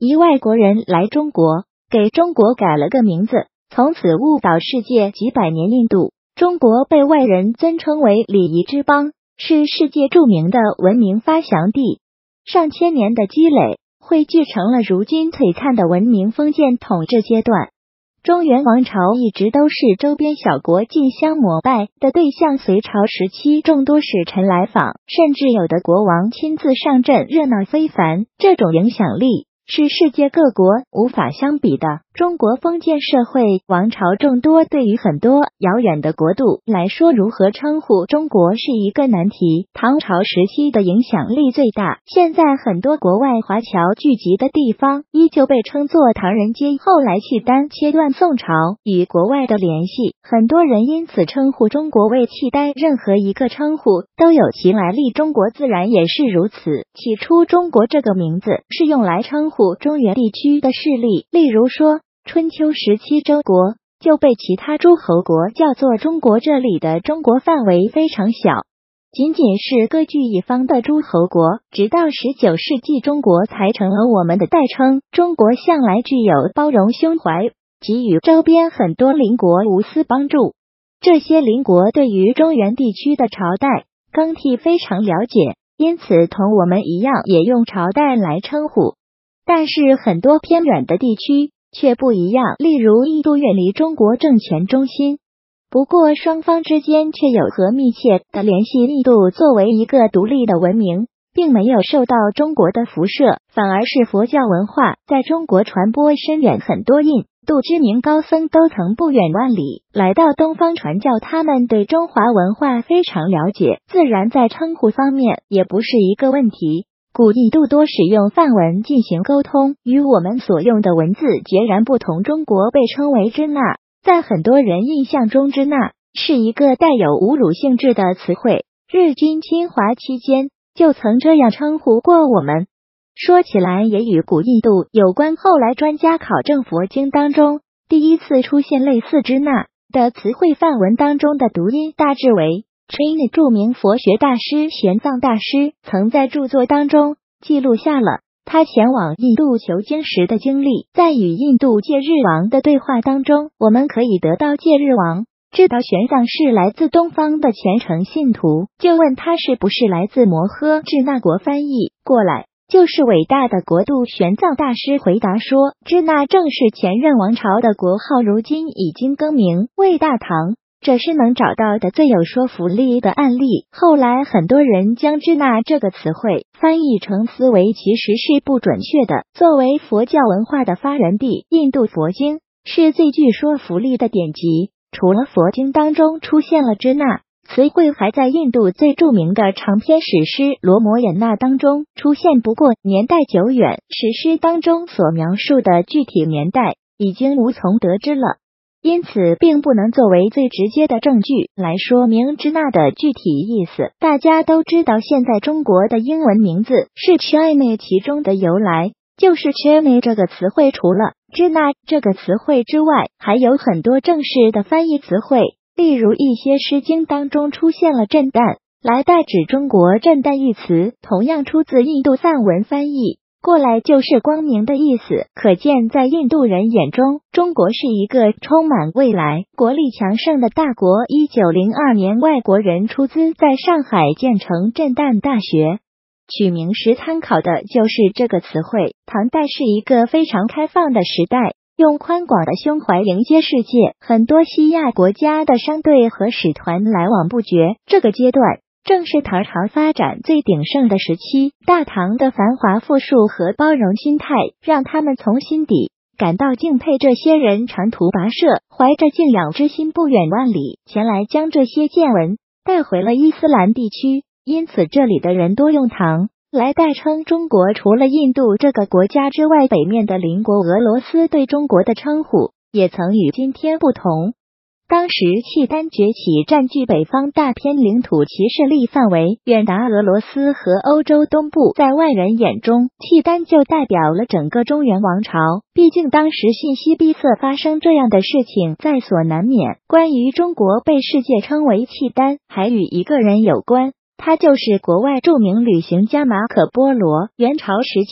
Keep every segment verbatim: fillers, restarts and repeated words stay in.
一外国人来中国，给中国改了个名字，从此误导世界几百年。印度，中国被外人尊称为礼仪之邦，是世界著名的文明发祥地。上千年的积累汇聚成了如今璀璨的文明封建统治阶段。中原王朝一直都是周边小国竞相膜拜的对象，隋朝时期众多使臣来访，甚至有的国王亲自上阵，热闹非凡。这种影响力是世界各国无法相比的。中国封建社会王朝众多，对于很多遥远的国度来说，如何称呼中国是一个难题。唐朝时期的影响力最大，现在很多国外华侨聚集的地方依旧被称作唐人街。后来契丹切断宋朝与国外的联系，很多人因此称呼中国为契丹，任何一个称呼都有其来历，中国自然也是如此。起初中国这个名字是用来称呼中原地区的势力，例如说春秋时期周国就被其他诸侯国叫做中国，这里的中国范围非常小，仅仅是各据一方的诸侯国。直到十九世纪，中国才成了我们的代称。中国向来具有包容胸怀，给予周边很多邻国无私帮助。这些邻国对于中原地区的朝代更替非常了解，因此同我们一样也用朝代来称呼。但是很多偏远的地区却不一样，例如印度远离中国政权中心，不过双方之间却有和密切的联系。印度作为一个独立的文明，并没有受到中国的辐射，反而是佛教文化在中国传播深远。很多印度知名高僧都曾不远万里来到东方传教，他们对中华文化非常了解，自然在称呼方面也不是一个问题。古印度多使用梵文进行沟通，与我们所用的文字截然不同。中国被称为支那，在很多人印象中，支那是一个带有侮辱性质的词汇，日军侵华期间就曾这样称呼过我们。说起来也与古印度有关，后来专家考证佛经当中第一次出现类似支那的词汇，梵文当中的读音大致为Trina。 著名佛学大师玄奘大师曾在著作当中记录下了他前往印度求经时的经历。在与印度戒日王的对话当中，我们可以得到戒日王知道玄奘是来自东方的虔诚信徒，就问他是不是来自摩诃支那国，翻译过来就是伟大的国度。玄奘大师回答说，支那正是前任王朝的国号，如今已经更名为大唐，这是能找到的最有说服力的案例。后来很多人将支那这个词汇翻译成思维，其实是不准确的。作为佛教文化的发源地，印度佛经是最具说服力的典籍，除了佛经当中出现了支那词汇，还在印度最著名的长篇史诗《罗摩衍那》当中出现，不过年代久远，史诗当中所描述的具体年代已经无从得知了，因此并不能作为最直接的证据来说明支那的具体意思。大家都知道现在中国的英文名字是 China， 其中的由来就是 China 这个词汇。除了支那这个词汇之外，还有很多正式的翻译词汇，例如一些诗经当中出现了震旦来代指中国，震旦一词同样出自印度梵文，翻译过来就是光明的意思。可见在印度人眼中，中国是一个充满未来、国力强盛的大国。一九零二年，外国人出资在上海建成震旦大学，取名时参考的就是这个词汇。唐代是一个非常开放的时代，用宽广的胸怀迎接世界，很多西亚国家的商队和使团来往不绝。这个阶段正是唐朝发展最鼎盛的时期，大唐的繁华富庶和包容心态让他们从心底感到敬佩。这些人长途跋涉，怀着敬仰之心不远万里前来，将这些见闻带回了伊斯兰地区，因此这里的人多用唐来代称中国。除了印度这个国家之外，北面的邻国俄罗斯对中国的称呼也曾与今天不同。当时契丹崛起，占据北方大片领土，其势力范围远达俄罗斯和欧洲东部。在外人眼中，契丹就代表了整个中原王朝，毕竟当时信息闭塞，发生这样的事情在所难免。关于中国被世界称为契丹，还与一个人有关，他就是国外著名旅行家马可波罗。元朝时期，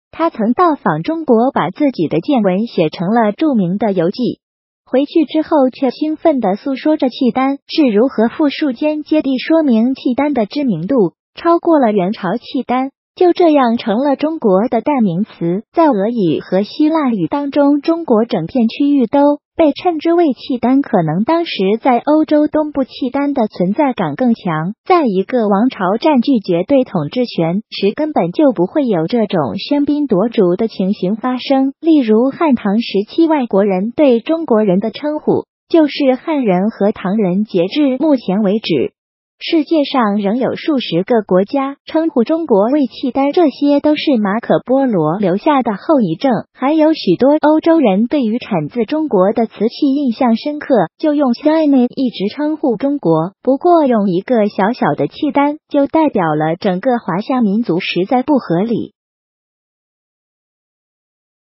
他曾到访中国，把自己的见闻写成了著名的游记。回去之后却兴奋地诉说着契丹是如何富庶间接地说明契丹的知名度超过了元朝契丹，就这样成了中国的代名词。在俄语和希腊语当中，中国整片区域都被称之为契丹，可能当时在欧洲东部契丹的存在感更强，在一个王朝占据绝对统治权时，根本就不会有这种喧宾夺主的情形发生。例如汉唐时期，外国人对中国人的称呼就是汉人和唐人，截至目前为止，世界上仍有数十个国家称呼中国为契丹，这些都是马可波罗留下的后遗症。还有许多欧洲人对于产自中国的瓷器印象深刻，就用 China 一直称呼中国。不过用一个小小的契丹就代表了整个华夏民族，实在不合理。